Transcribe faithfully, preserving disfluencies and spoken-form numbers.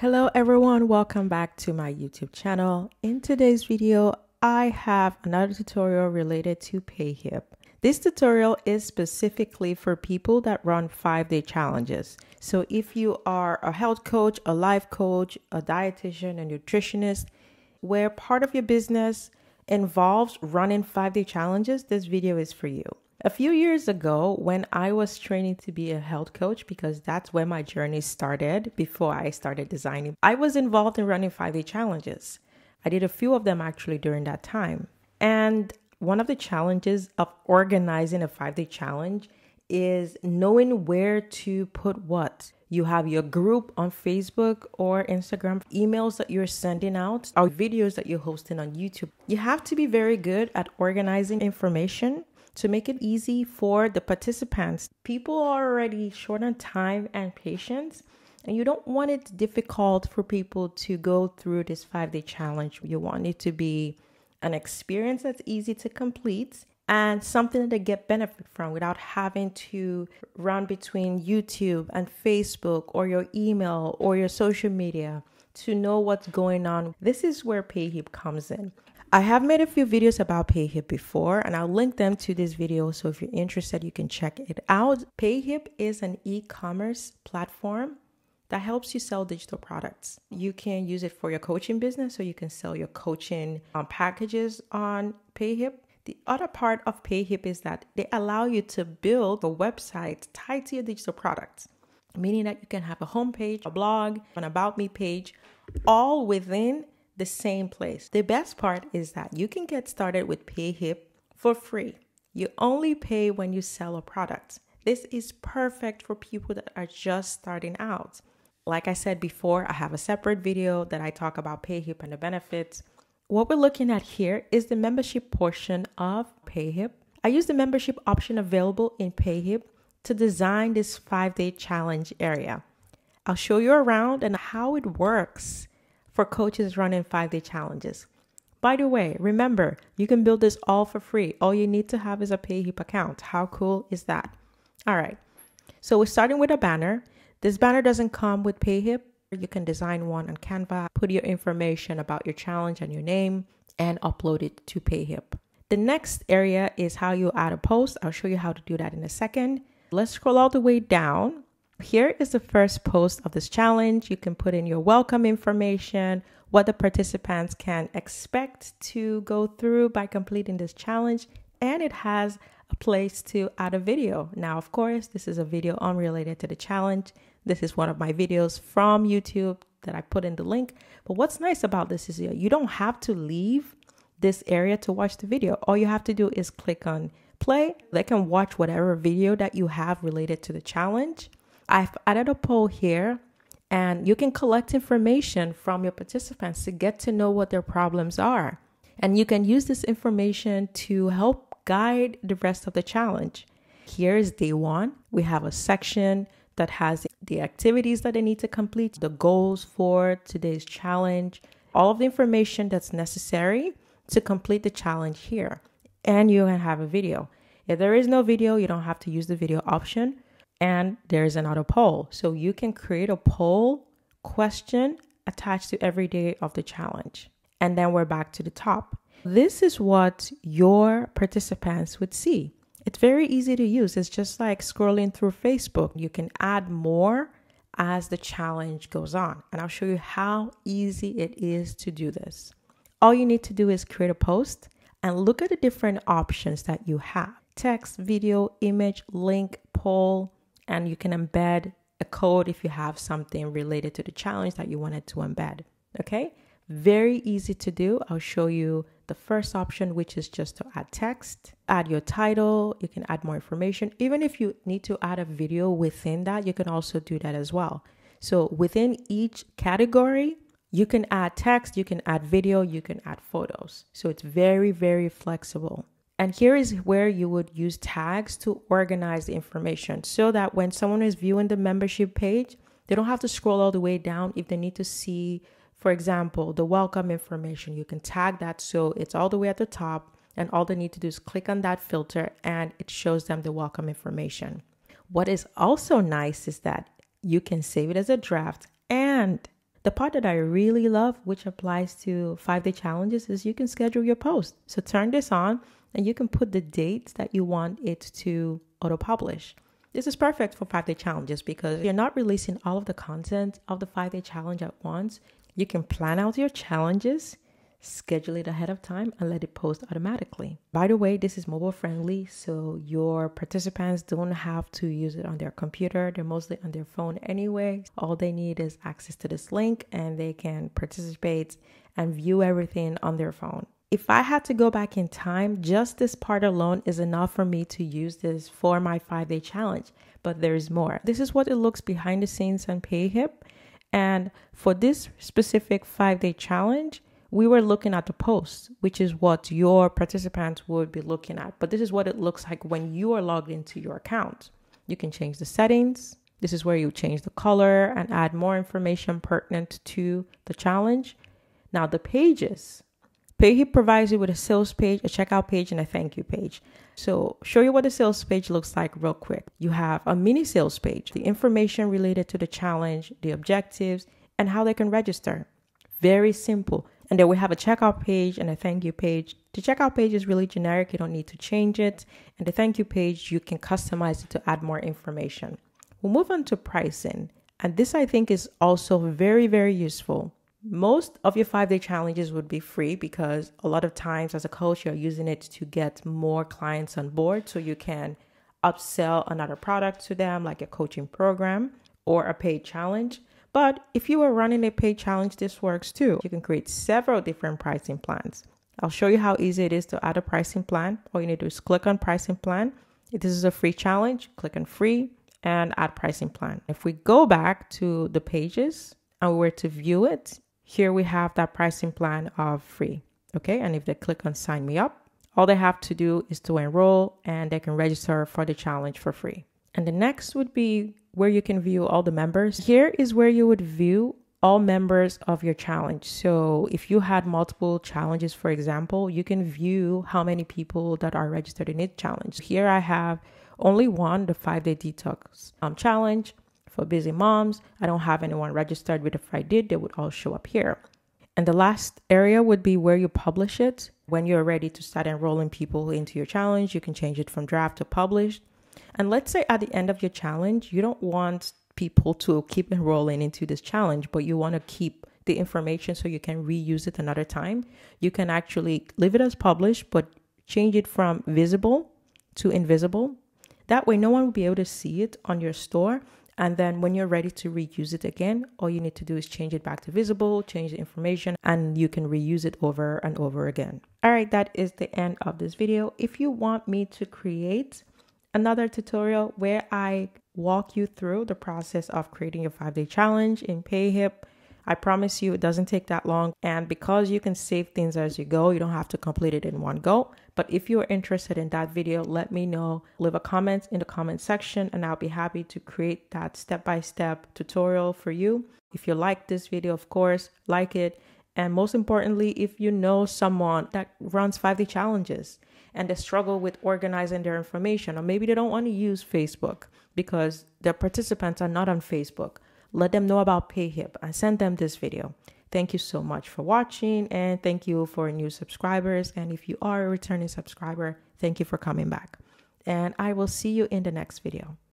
Hello everyone, welcome back to my YouTube channel. In today's video, I have another tutorial related to Payhip. This tutorial is specifically for people that run five-day challenges. So if you are a health coach, a life coach, a dietitian, a nutritionist, where part of your business involves running five-day challenges, this video is for you. A few years ago, when I was training to be a health coach, because that's where my journey started before I started designing, I was involved in running five-day challenges. I did a few of them actually during that time. And one of the challenges of organizing a five-day challenge is knowing where to put what. You have your group on Facebook or Instagram, emails that you're sending out, or videos that you're hosting on YouTube. You have to be very good at organizing information to make it easy for the participants. People are already short on time and patience, and you don't want it difficult for people to go through this five-day challenge. You want it to be an experience that's easy to complete and something that they get benefit from without having to run between YouTube and Facebook or your email or your social media to know what's going on. This is where Payhip comes in. I have made a few videos about Payhip before, and I'll link them to this video. So if you're interested, you can check it out. Payhip is an e-commerce platform that helps you sell digital products. You can use it for your coaching business, so you can sell your coaching um, packages on Payhip. The other part of Payhip is that they allow you to build a website tied to your digital products, meaning that you can have a homepage, a blog, an About Me page, all within the same place. The best part is that you can get started with Payhip for free. You only pay when you sell a product. This is perfect for people that are just starting out. Like I said before, I have a separate video that I talk about Payhip and the benefits. What we're looking at here is the membership portion of Payhip. I use the membership option available in Payhip to design this five-day challenge area. I'll show you around and how it works for coaches running five-day challenges. By the way, remember, you can build this all for free. All you need to have is a Payhip account. How cool is that? All right, so we're starting with a banner. This banner doesn't come with Payhip. You can design one on Canva, put your information about your challenge and your name, and upload it to Payhip. The next area is how you add a post. I'll show you how to do that in a second. Let's scroll all the way down. Here is the first post of this challenge. You can put in your welcome information, what the participants can expect to go through by completing this challenge, and it has a place to add a video. Now, of course, this is a video unrelated to the challenge. This is one of my videos from YouTube that I put in the link. But what's nice about this is you don't have to leave this area to watch the video. All you have to do is click on play. They can watch whatever video that you have related to the challenge. I've added a poll here, and you can collect information from your participants to get to know what their problems are. And you can use this information to help guide the rest of the challenge. Here is day one. We have a section that has the activities that they need to complete, the goals for today's challenge, all of the information that's necessary to complete the challenge here. And you can have a video. If there is no video, you don't have to use the video option. And there's another poll. So you can create a poll question attached to every day of the challenge. And then we're back to the top. This is what your participants would see. It's very easy to use. It's just like scrolling through Facebook. You can add more as the challenge goes on. And I'll show you how easy it is to do this. All you need to do is create a post and look at the different options that you have. Text, video, image, link, poll. And you can embed a code if you have something related to the challenge that you wanted to embed. Okay, very easy to do. I'll show you the first option, which is just to add text, add your title. You can add more information. Even if you need to add a video within that, you can also do that as well. So within each category, you can add text, you can add video, you can add photos. So it's very, very flexible. And here is where you would use tags to organize the information so that when someone is viewing the membership page, they don't have to scroll all the way down. If they need to see, for example, the welcome information, you can tag that so it's all the way at the top, and all they need to do is click on that filter and it shows them the welcome information. What is also nice is that you can save it as a draft and The part that I really love, which applies to five-day challenges, is you can schedule your post. So turn this on and you can put the dates that you want it to auto-publish. This is perfect for five-day challenges because you're not releasing all of the content of the five-day challenge at once. You can plan out your challenges, schedule it ahead of time, and let it post automatically. By the way, this is mobile friendly, so your participants don't have to use it on their computer. They're mostly on their phone anyway. All they need is access to this link and they can participate and view everything on their phone. If I had to go back in time, just this part alone is enough for me to use this for my five-day challenge, but there's more. This is what it looks behind the scenes on Payhip. And for this specific five-day challenge, we were looking at the posts, which is what your participants would be looking at. But this is what it looks like when you are logged into your account. You can change the settings. This is where you change the color and add more information pertinent to the challenge. Now the pages. Payhip provides you with a sales page, a checkout page, and a thank you page. So show you what the sales page looks like real quick. You have a mini sales page, the information related to the challenge, the objectives, and how they can register. Very simple. And then we have a checkout page and a thank you page. The checkout page is really generic. You don't need to change it. And the thank you page, you can customize it to add more information. We'll move on to pricing. And this, I think, is also very, very useful. Most of your five-day challenges would be free because a lot of times as a coach, you're using it to get more clients on board so you can upsell another product to them, like a coaching program or a paid challenge. But if you are running a paid challenge, this works too. You can create several different pricing plans. I'll show you how easy it is to add a pricing plan. All you need to do is click on pricing plan. If this is a free challenge, click on free and add pricing plan. If we go back to the pages and we were to view it, here we have that pricing plan of free. Okay. And if they click on sign me up, all they have to do is to enroll and they can register for the challenge for free. And the next would be where you can view all the members. Here is where you would view all members of your challenge. So if you had multiple challenges, for example, you can view how many people that are registered in each challenge. Here I have only one, the five-day detox um, challenge for busy moms. I don't have anyone registered, but if I did, they would all show up here. And the last area would be where you publish it. When you're ready to start enrolling people into your challenge, you can change it from draft to published. And let's say at the end of your challenge, you don't want people to keep enrolling into this challenge, but you want to keep the information so you can reuse it another time. You can actually leave it as published, but change it from visible to invisible. That way, no one will be able to see it on your store. And then when you're ready to reuse it again, all you need to do is change it back to visible, change the information, and you can reuse it over and over again. All right, that is the end of this video. If you want me to create another tutorial where I walk you through the process of creating your five-day challenge in Payhip, I promise you it doesn't take that long. And because you can save things as you go, you don't have to complete it in one go. But if you're interested in that video, let me know. Leave a comment in the comment section and I'll be happy to create that step-by-step tutorial for you. If you like this video, of course, like it. And most importantly, if you know someone that runs five-day challenges and they struggle with organizing their information, or maybe they don't want to use Facebook because their participants are not on Facebook, let them know about Payhip and send them this video. Thank you so much for watching and thank you for new subscribers. And if you are a returning subscriber, thank you for coming back. And I will see you in the next video.